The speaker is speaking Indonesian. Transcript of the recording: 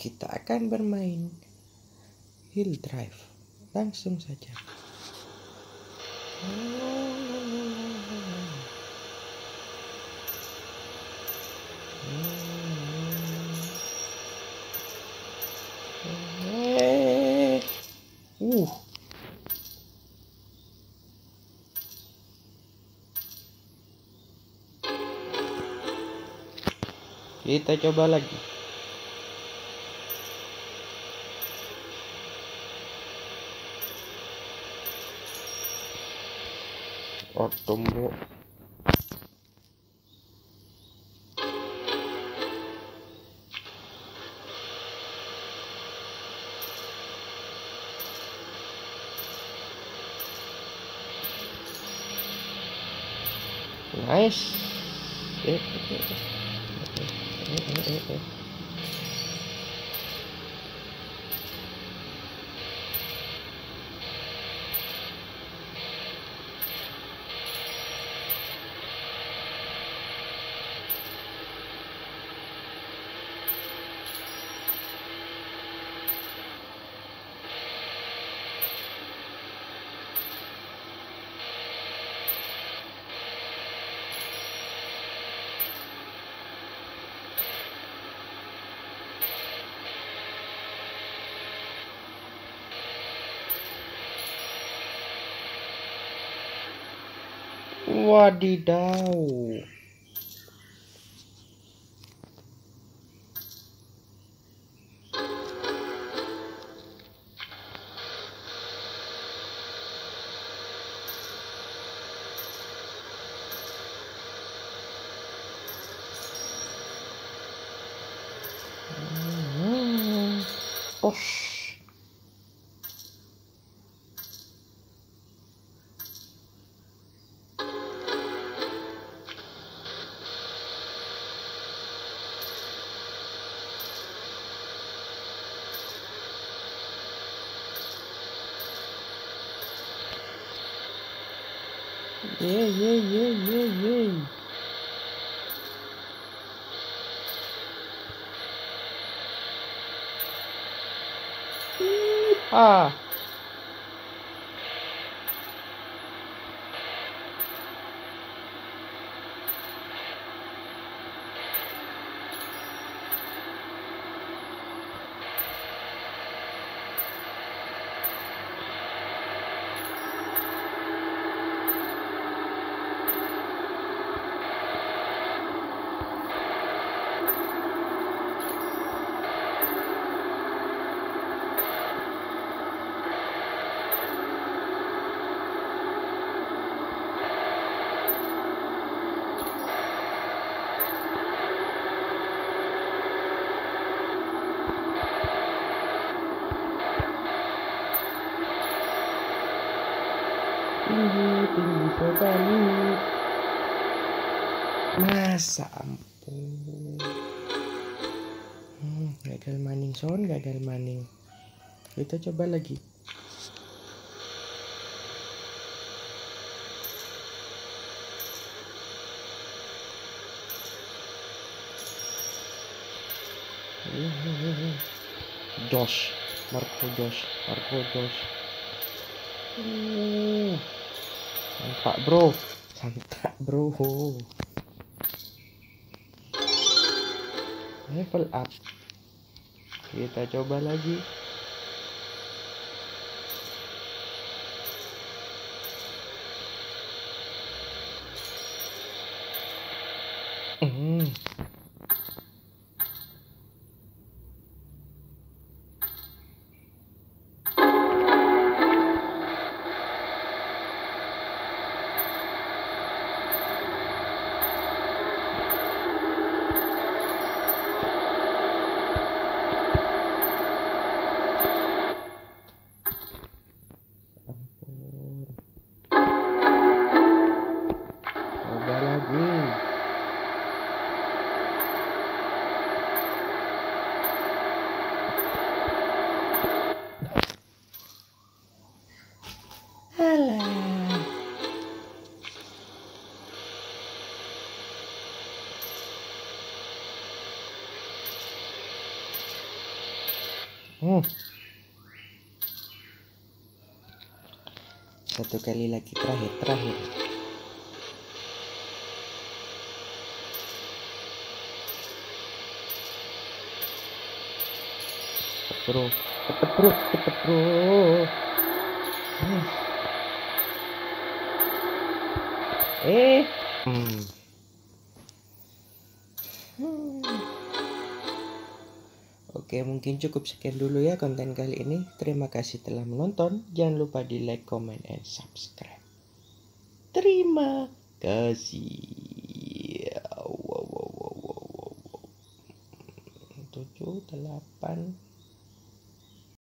kita akan bermain hill drive. Langsung saja. Kita coba lagi. Otomo. Nice. Wadidaw. Tos. Yeay. Ah. Tinggi sekali. Masa ampun. Gagal maning son, gagal maning. Kita coba lagi. Marco Josh. Santai bro. Level up. Kita coba lagi. Satu kali lagi, terakhir. Cepet bro. Oke, mungkin cukup sekian dulu ya konten kali ini. Terima kasih telah menonton. Jangan lupa di like, comment, and subscribe. Terima kasih. Wow. 7, 8